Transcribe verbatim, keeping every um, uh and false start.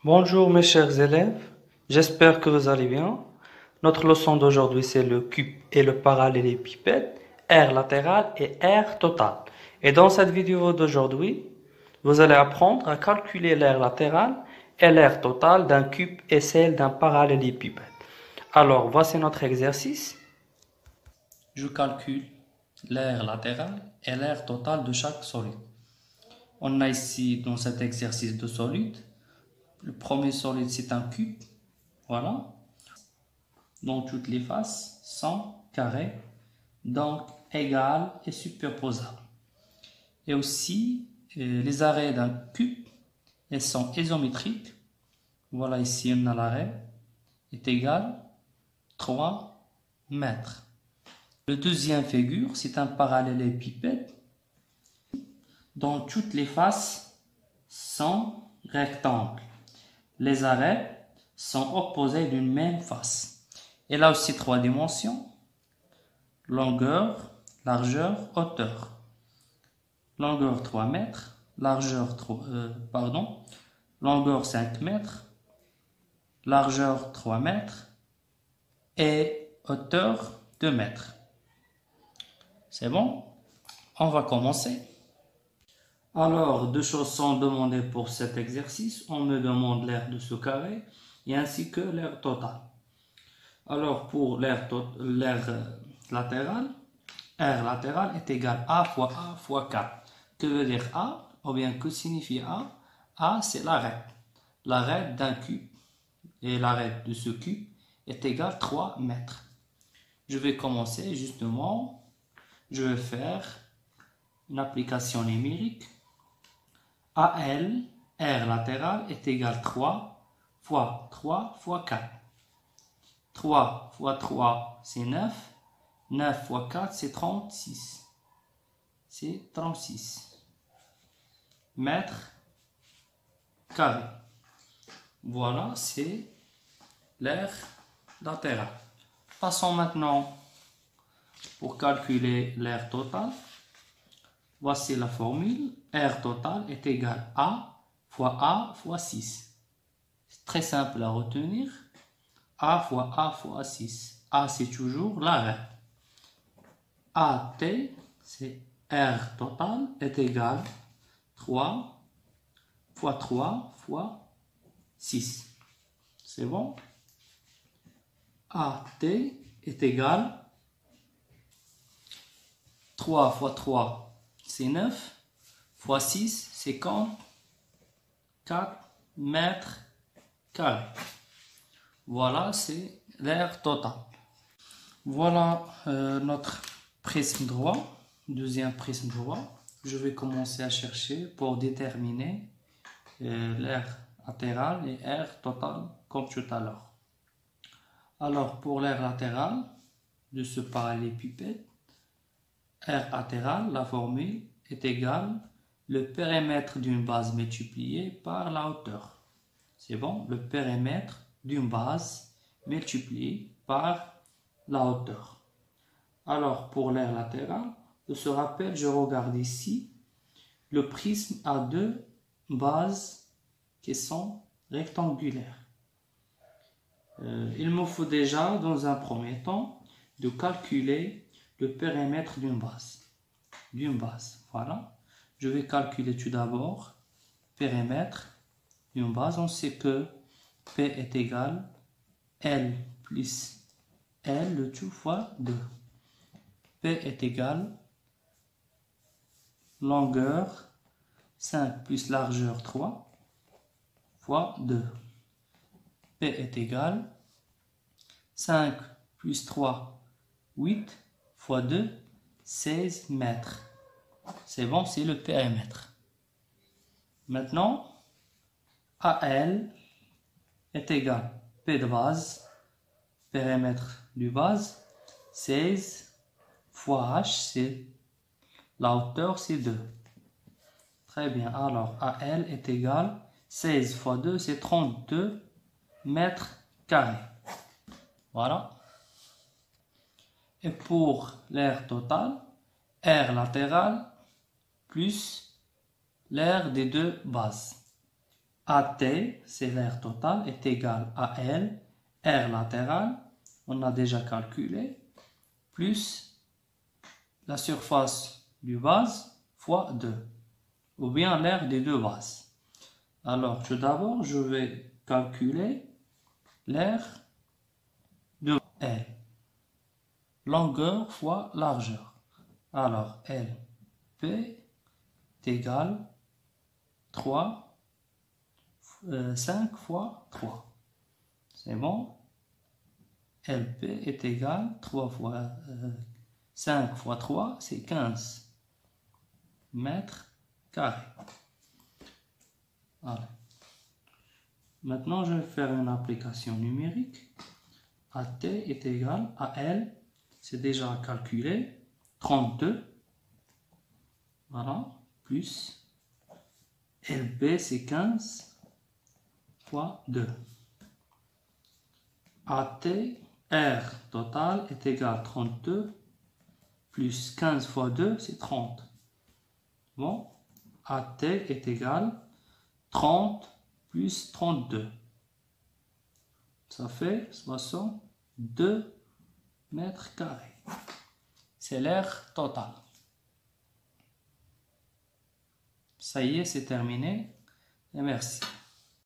Bonjour mes chers élèves, j'espère que vous allez bien. Notre leçon d'aujourd'hui c'est le cube et le parallélépipède, R latéral et R total. Et dans cette vidéo d'aujourd'hui, vous allez apprendre à calculer l'aire latérale et l'aire totale d'un cube et celle d'un parallélépipède. Alors voici notre exercice. Je calcule l'aire latérale et l'aire totale de chaque solide. On a ici dans cet exercice de solide. Le premier solide, c'est un cube, voilà, dont toutes les faces sont carrées, donc égales et superposables. Et aussi, euh, les arrêts d'un cube, elles sont isométriques. Voilà, ici, on a l'arrêt, est égal à trois mètres. Le deuxième figure, c'est un parallélépipède, dont toutes les faces sont rectangles. Les arrêts sont opposés d'une même face. Et là aussi trois dimensions, longueur, largeur, hauteur. Longueur trois mètres, largeur trois, euh, pardon, longueur cinq mètres, largeur trois mètres et hauteur deux mètres. C'est bon? On va commencer. Alors, deux choses sont demandées pour cet exercice. On me demande l'aire de ce carré et ainsi que l'aire totale. Alors, pour l'aire latérale, R latéral est égal à A fois A fois quatre. Que veut dire A? Ou bien que signifie A? A, c'est l'arrêt. L'arrêt d'un cube. Et l'arrêt de ce cube est égal à trois mètres. Je vais commencer justement. Je vais faire une application numérique. A L, R latéral est égal à trois fois trois fois quatre. trois fois trois, c'est neuf. neuf fois quatre, c'est trente-six. C'est trente-six mètres carrés. Voilà, c'est l'aire latérale. Passons maintenant pour calculer l'aire totale. Voici la formule. R total est égal à A fois A fois six. C'est très simple à retenir. A fois A fois six. A, c'est toujours l'arrêt. A T, c'est R total, est égal à trois fois trois fois six. C'est bon? A T est égal à trois fois trois, c'est neuf. Fois six, c'est comme quatre mètres carrés. Voilà, c'est l'aire totale. Voilà euh, notre prisme droit, deuxième prisme droit. Je vais commencer à chercher pour déterminer euh, l'aire latérale et l'aire totale comme tout à l'heure. Alors pour l'aire latérale de ce parallélépipède, R latéral, la formule est égale le périmètre d'une base multiplié par la hauteur. C'est bon, le périmètre d'une base multiplié par la hauteur. Alors, pour l'aire latérale, je se rappelle, je regarde ici, le prisme a deux bases qui sont rectangulaires. Euh, il me faut déjà, dans un premier temps, de calculer le périmètre d'une base. D'une base, voilà. Je vais calculer tout d'abord périmètre d'une base. On sait que P est égal à L plus L, le tout fois deux. P est égal à longueur cinq plus largeur trois fois deux. P est égal à cinq plus trois, huit fois deux, seize mètres. C'est bon, c'est le périmètre. Maintenant, A L est égal à P de base, périmètre du base, seize fois H, c'est la hauteur, c'est deux. Très bien, alors A L est égal à seize fois deux, c'est trente-deux mètres carrés. Voilà. Et pour l'aire totale, R latéral plus l'aire des deux bases. A T, c'est l'aire totale, est égal à L, R latéral, on a déjà calculé, plus la surface du vase fois deux, ou bien l'aire des deux vases. Alors, tout d'abord, je vais calculer l'aire de L. Longueur fois largeur. Alors, L P est égal trois, euh, cinq fois trois. C'est bon? L P est égal trois fois euh, cinq fois trois, c'est quinze mètres carrés. Voilà. Maintenant, je vais faire une application numérique. A T est égal à L, c'est déjà calculé, trente-deux, voilà, plus L B c'est quinze fois deux. A T, R total est égal à trente-deux, plus quinze fois deux c'est trente. Bon, A T est égal à trente plus trente-deux. Ça fait soixante-deux mètres carrés. C'est l'aire totale. Ça y est, c'est terminé. Et merci.